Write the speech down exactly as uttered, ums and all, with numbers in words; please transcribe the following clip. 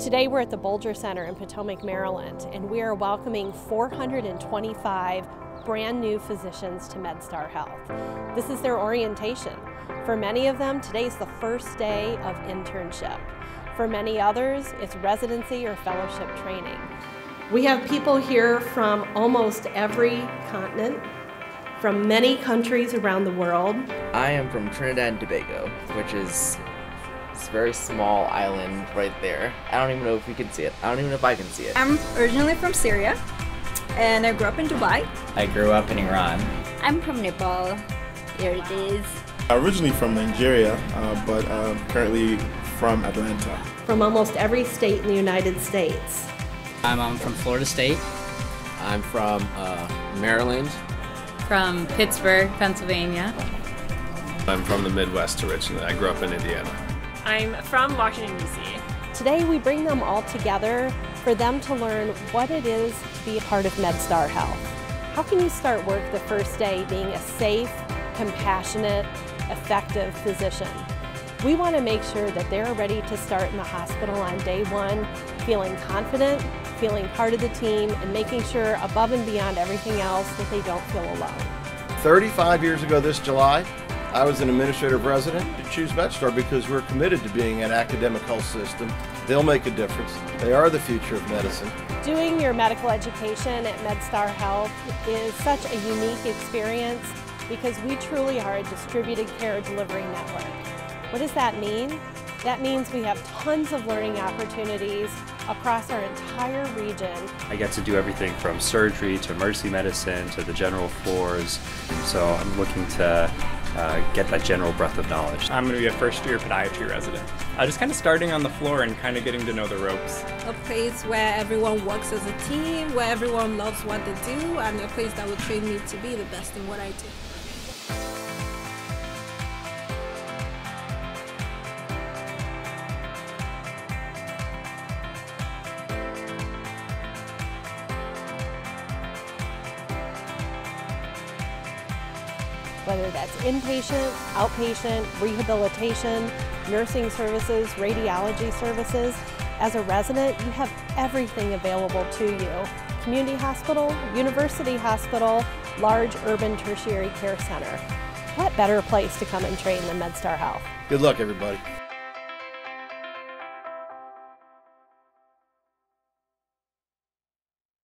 Today we're at the Bolger Center in Potomac, Maryland, and we are welcoming four hundred twenty-five brand new physicians to MedStar Health. This is their orientation. For many of them, today's the first day of internship. For many others, it's residency or fellowship training. We have people here from almost every continent, from many countries around the world. I am from Trinidad and Tobago, which is this very small island right there. I don't even know if you can see it. I don't even know if I can see it. I'm originally from Syria, and I grew up in Dubai. I grew up in Iran. I'm from Nepal. Here it is. Originally from Nigeria, uh, but uh, currently from Atlanta. From almost every state in the United States. I'm um, from Florida State. I'm from uh, Maryland. From Pittsburgh, Pennsylvania. I'm from the Midwest originally. I grew up in Indiana. I'm from Washington, D C Today we bring them all together for them to learn what it is to be a part of MedStar Health. How can you start work the first day being a safe, compassionate, effective physician? We want to make sure that they're ready to start in the hospital on day one, feeling confident, feeling part of the team, and making sure above and beyond everything else that they don't feel alone. thirty-five years ago this July, I was an administrative resident to choose MedStar because we're committed to being an academic health system. They'll make a difference. They are the future of medicine. Doing your medical education at MedStar Health is such a unique experience because we truly are a distributed care delivery network. What does that mean? That means we have tons of learning opportunities across our entire region. I get to do everything from surgery to emergency medicine to the general floors, so I'm looking to uh, get that general breadth of knowledge. I'm going to be a first year podiatry resident. Uh, just kind of starting on the floor and kind of getting to know the ropes. A place where everyone works as a team, where everyone loves what they do, and a place that will train me to be the best in what I do. Whether that's inpatient, outpatient, rehabilitation, nursing services, radiology services. As a resident, you have everything available to you. Community hospital, university hospital, large urban tertiary care center. What better place to come and train than MedStar Health? Good luck, everybody.